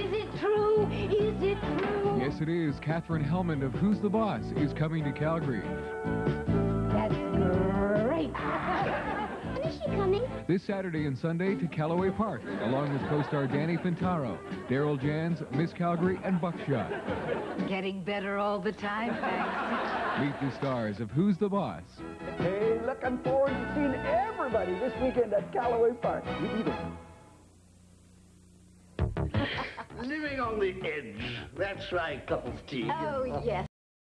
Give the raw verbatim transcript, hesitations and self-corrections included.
Is it true? Is it true? Yes, it is. Katherine Helmond of Who's the Boss is coming to Calgary. That's great. When is she coming? This Saturday and Sunday to Calaway Park, along with co-star Pintauro, Darrel Janz, Miss Calgary and Buck Shot. Getting better all the time, thanks. Meet the stars of Who's the Boss. Hey, looking forward to seeing everybody this weekend at Calaway Park. You either. Living on the edge. That's my cup of tea. Oh, yes.